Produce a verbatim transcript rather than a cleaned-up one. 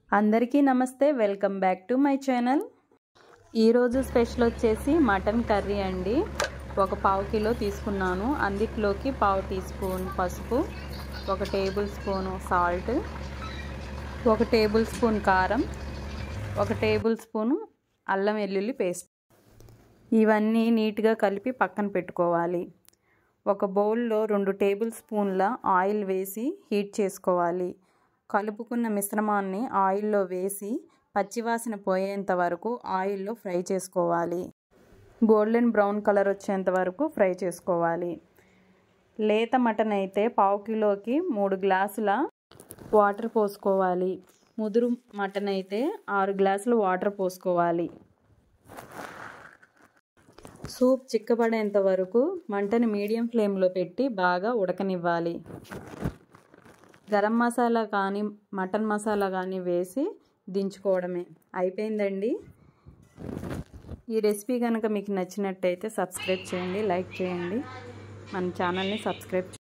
అందరికీ నమస్తే, welcome back to my channel. ఈరోజు స్పెషల్ వచ్చేసి మటన్ కర్రీ అండి. ఒక పావు కిలో తీసుకున్నాను. అందులోకి పావు టీ స్పూన్ పసుపు, ఒక టేబుల్ స్పూను సాల్ట్, ఒక టేబుల్ స్పూన్ కారం, ఒక టేబుల్ స్పూను అల్లం వెల్లుల్లి పేస్ట్. ఇవన్నీ నీట్గా కలిపి పక్కన పెట్టుకోవాలి. ఒక బౌల్లో రెండు టేబుల్ స్పూన్ల ఆయిల్ వేసి హీట్ చేసుకోవాలి. కలుపుకున్న మిశ్రమాన్ని ఆయిల్లో వేసి పచ్చివాసన పోయేంత వరకు ఆయిల్లో ఫ్రై చేసుకోవాలి. గోల్డెన్ బ్రౌన్ కలర్ వచ్చేంత వరకు ఫ్రై చేసుకోవాలి. లేత మటన్ అయితే పావు కిలోకి మూడు గ్లాసుల వాటర్ పోసుకోవాలి. ముదురు మటన్ అయితే ఆరు గ్లాసులు వాటర్ పోసుకోవాలి. సూప్ చిక్కబడేంత వరకు మంటని మీడియం ఫ్లేమ్లో పెట్టి బాగా ఉడకనివ్వాలి. గరం మసాలా కానీ మటన్ మసాలా కానీ వేసి దించుకోవడమే. అయిపోయిందండి. ఈ రెసిపీ కనుక మీకు నచ్చినట్టయితే సబ్స్క్రైబ్ చేయండి, లైక్ చేయండి, మన ఛానల్ని సబ్స్క్రైబ్